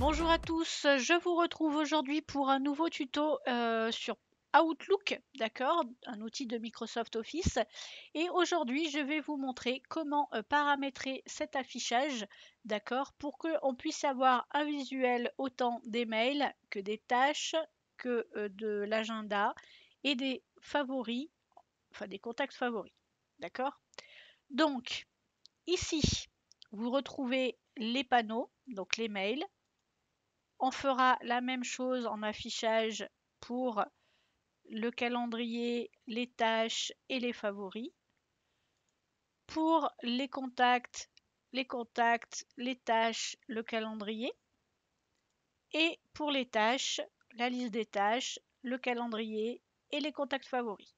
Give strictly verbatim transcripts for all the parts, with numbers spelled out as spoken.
Bonjour à tous, je vous retrouve aujourd'hui pour un nouveau tuto euh, sur Outlook, d'accord, un outil de Microsoft Office. Et aujourd'hui, je vais vous montrer comment euh, paramétrer cet affichage, d'accord, pour qu'on puisse avoir un visuel autant des mails que des tâches, que euh, de l'agenda et des favoris, enfin des contacts favoris, d'accord. Donc, ici, vous retrouvez les panneaux, donc les mails. On fera la même chose en affichage pour le calendrier, les tâches et les favoris. Pour les contacts, les contacts, les tâches, le calendrier. Et pour les tâches, la liste des tâches, le calendrier et les contacts favoris.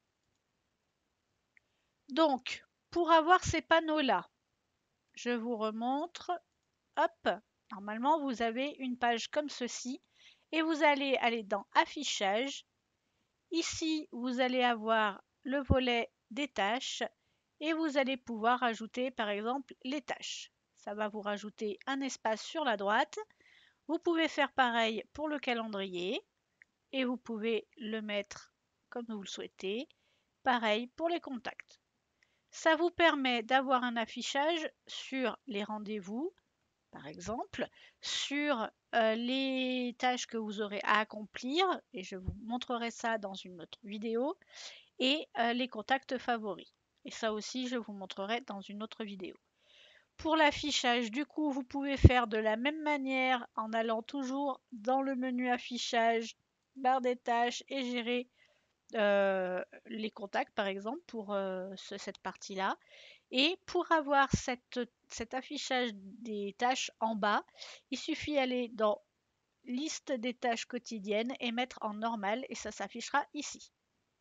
Donc, pour avoir ces panneaux-là, je vous remontre. Hop, normalement, vous avez une page comme ceci et vous allez aller dans Affichage. Ici, vous allez avoir le volet des tâches et vous allez pouvoir ajouter par exemple les tâches. Ça va vous rajouter un espace sur la droite. Vous pouvez faire pareil pour le calendrier et vous pouvez le mettre comme vous le souhaitez. Pareil pour les contacts. Ça vous permet d'avoir un affichage sur les rendez-vous, par exemple, sur euh, les tâches que vous aurez à accomplir, et je vous montrerai ça dans une autre vidéo, et euh, les contacts favoris. Et ça aussi, je vous montrerai dans une autre vidéo. Pour l'affichage, du coup, vous pouvez faire de la même manière en allant toujours dans le menu affichage, barre des tâches et gérer euh, les contacts, par exemple, pour euh, ce, cette partie-là. Et pour avoir cette, cet affichage des tâches en bas, il suffit d'aller dans liste des tâches quotidiennes et mettre en normal et ça s'affichera ici.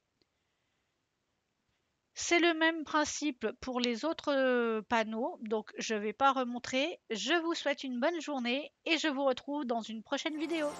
C'est le même principe pour les autres panneaux, donc je ne vais pas remontrer. Je vous souhaite une bonne journée et je vous retrouve dans une prochaine vidéo.